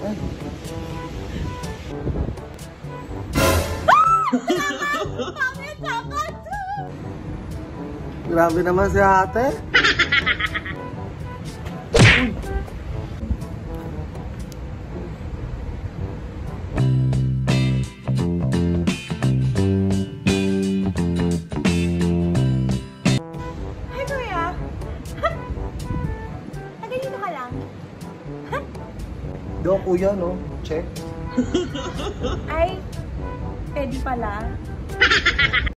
Ay. Grabe naman si ate. Hi, Kuya. Taga dito ka lang? Do, kuya, no? Check. Ay, pwede pala.